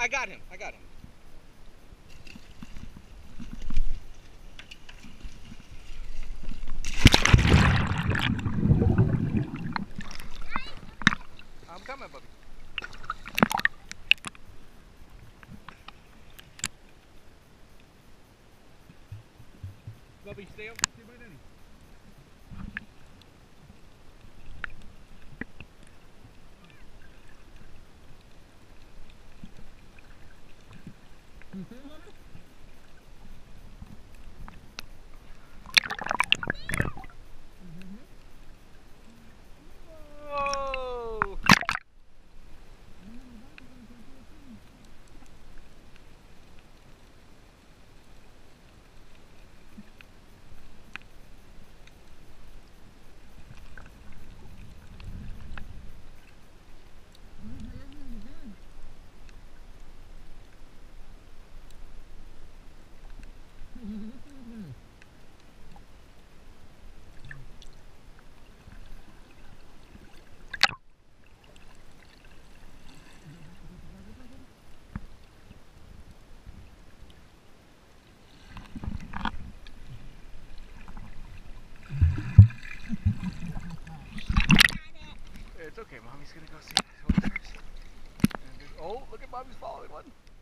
I got him. I got him. I'm coming, Bubby. Bubby, stay up. Stay by Danny. Whoa! It's okay, Mommy's gonna go see it. Oh, look at Mommy's following one.